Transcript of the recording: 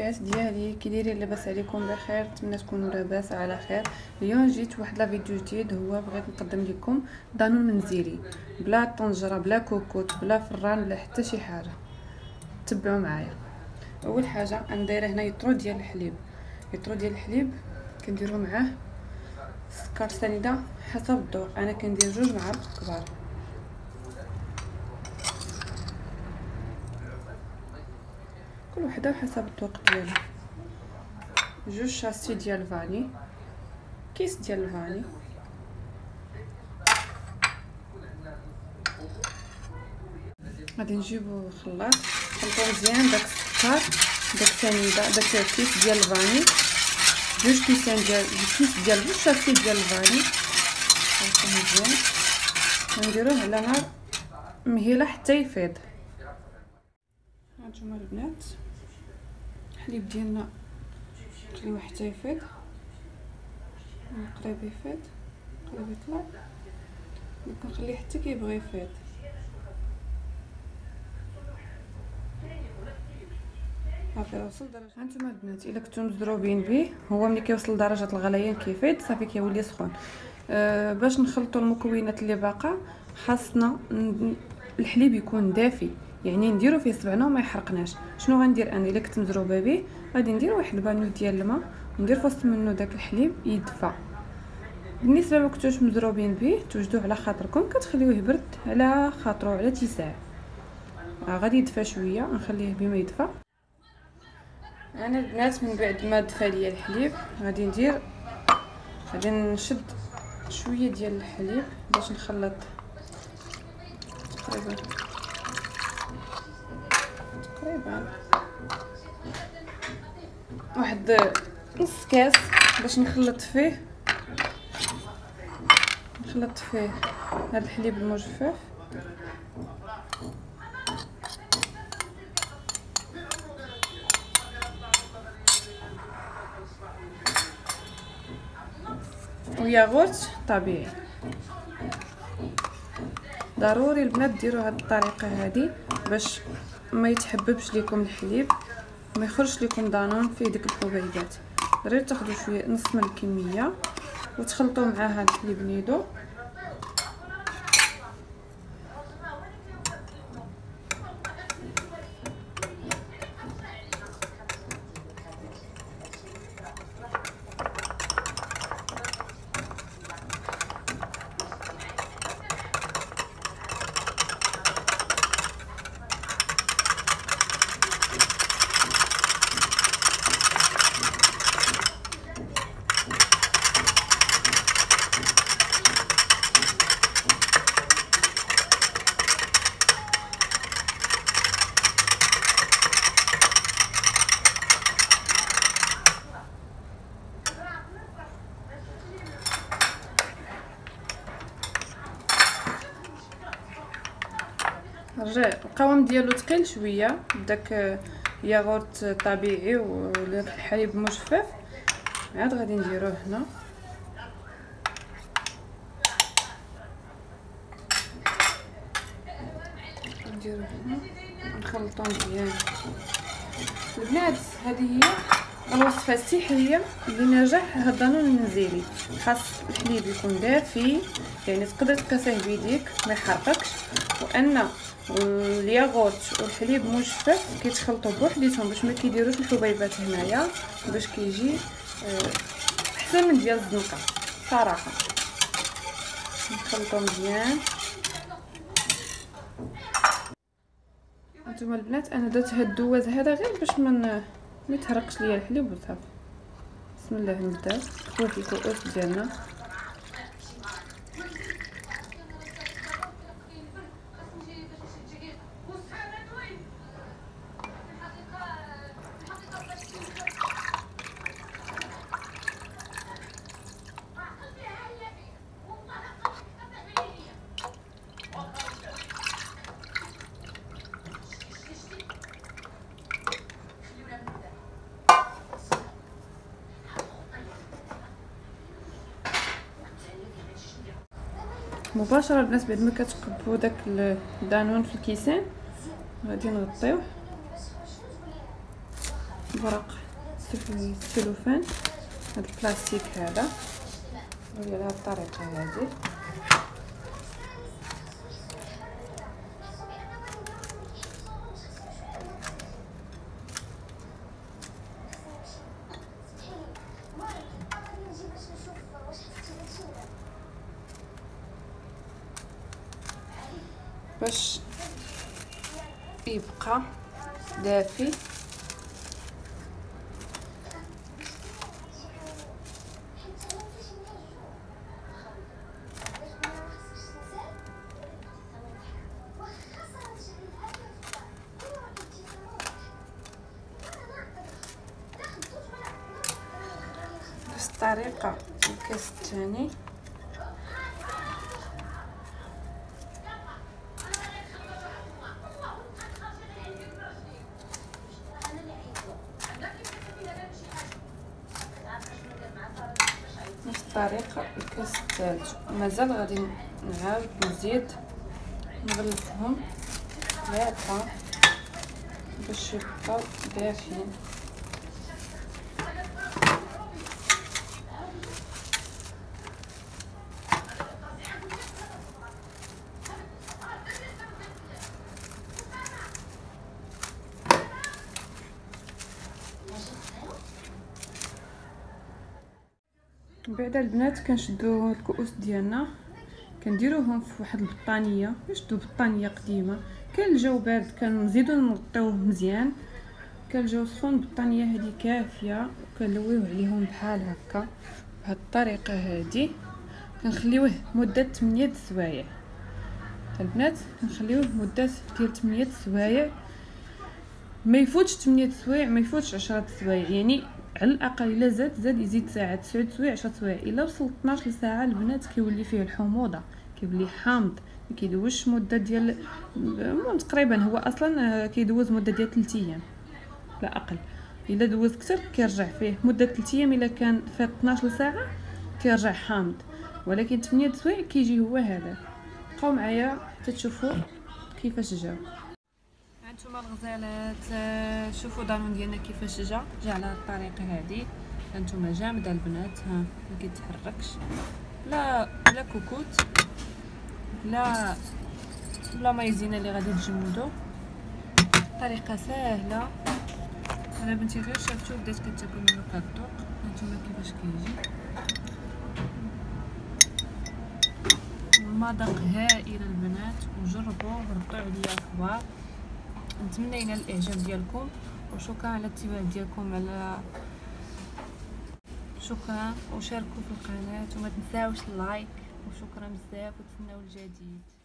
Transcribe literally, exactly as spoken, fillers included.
المتابعات ديالي، كي دايرين؟ لاباس عليكم بخير؟ نتمنى تكونوا لاباس على خير. اليوم جيت واحد لا فيديو جديد، هو بغيت نقدم لكم دانون منزلي بلا طنجره بلا كوكوط بلا فران بلا حتى شي حاجه. تبعوا معايا. اول حاجه انا دايره هنا يطرو ديال الحليب، يطرو ديال الحليب كنديروا معاه السكر سنيده حسب الذوق. انا كندير جوج معالق كبار، كل وحده حسب الذوق ديالها. جوج شاسي ديال الفاني، كيس ديال الفاني، غادي نجيبو خلاط نخلطو مزيان داك السكر داك السنيده داك الكيس ديال الفاني، جوج كيسان ديال كيس ديال جوج شاسي ديال الفاني، نخلطو مزيان ونديروه على نار مهيله حتى يفيض. هانتوما البنات الحليب ديالنا نخليوه حتى يفيض، قريب يفيض قريب يطلع، كنخليه حتى كيبغي يفيض. صافي وصل درجه. هانتوما البنات الا كنتو مزروبين به، هو ملي كيوصل لدرجه الغليان كيفيض صافي كيولي سخون. أه باش نخلطوا المكونات اللي باقا خاصنا الحليب يكون دافي، يعني نديرو فيه صبعنا وما يحرقناش. شنو غندير انا الا كنت مزروبه به؟ غادي ندير واحد البانيو ديال الماء وندير في وسط منه داك الحليب يدفى. بالنسبه ما كنتوش مزروبين به توجدوه على خاطركم، كتخليوه يبرد على خاطرو على اتساع. آه غادي يدفى شويه، نخليه بما يدفى. انا البنات من بعد ما دفى ليا الحليب غادي ندير غادي نشد شويه ديال الحليب باش نخلط تقريبا تقريبا واحد نص كاس باش نخلط فيه نخلط فيه هذا الحليب المجفف. وياغورت طبيعي. ضروري البنات ديروا هذه الطريقه هذه باش ما يتحببش لكم الحليب، ما يخرجش لكم دانون فيه ديك الحبيبات. ضروري تاخذوا شويه نص من الكميه وتخلطوا معاها الحليب نيدو. رجع القوام ديالو ثقيل شويه بداك ياغورت طبيعي وداك الحليب مجفف. عاد غادي نديروه هنا، نديروه هنا نخلطو مزيان. البنات هذه هي الوصفه السحريه اللي نجح هاد الدانون المنزلي. خاص الحليب يكون دافي، يعني تقدر تقاسيه بيديك ما يحرقكش، وان الياغورت والحليب مجفف كيتخلطوا بوحديتهم باش ما كيديروش الحبيبات هنايا، باش كيجي احسن من ديال الزنقه صراحه. نخلطوا مزيان. هانتوما البنات انا درت هاد الدواز هذا غير باش من ما يتحرقش ليا الحليب وصافي. بسم الله نبداو نخويو في الكؤوس ديالنا. مباشره البنات بعد ما كتقبوا داك الدانون في الكيسان غادي نغطيوه ورق السلوفان، هذا البلاستيك هذا ندير على هذه الطريقه هذه. باش يبقى دافي. نفس الطريقه الكاس الثاني. نفس الطريقه الكاس الثالث. مازال غادي نعاود نزيد نغلفهم ثلاثه باش يبقاو دافين. من بعد البنات كنشدو الكؤوس ديالنا كنديروهم في واحد البطانيه، نشدو بطانيه قديمه. كان الجو بارد كنزيدو نغطيوه مزيان، كان الجو سخون البطانيه هذه كافيه، وكنلويوه عليهم بحال هكا بهذه الطريقه هذه. كنخليوه مده ثمانية سوايع البنات، كنخليوه مده ديال ثمانية سوايع، ما يفوتش ثمانية سوايع، ما يفوتش عشرة سوايع، يعني على الاقل الا زاد زاد يزيد ساعه، تسعة سوايع عشرة سوايع. الا وصل اثناش ساعه البنات كيولي فيه الحموضه، كيولي حامض، ما كيدوزش مده ديال المهم تقريبا هو اصلا كيدوز مده ديال ثلاثة ايام لا اقل. الا دوز اكثر كيرجع فيه مده ثلاثة ايام، الا كان فات اثناش ساعه كيرجع حامض، ولكن ثمانية سوايع كيجي هو هذا. بقاو معايا حتى تشوفوا كيفاش جاو. هانتوما الغزالات، شوفوا الدانون ديالنا كيفاش جا جا على الطريقه هذه. هانتوما جامده البنات، ها ما كيتحركش، لا لا كوكوت لا لا مايزينا اللي غادي تجمدو. طريقه سهله. انا بنتي غير شافتو بدات كتاكل منو كتذوق. هانتوما كيفاش كيجي المذاق هائل البنات، وجربوه وربطوا عليا الكبار. نتمنى ينال الاعجاب ديالكم، وشكرا على الاتباع ديالكم، على شكرا، وشاركوا في القناه وما تنساوش اللايك، وشكرا بزاف وتسناو الجديد.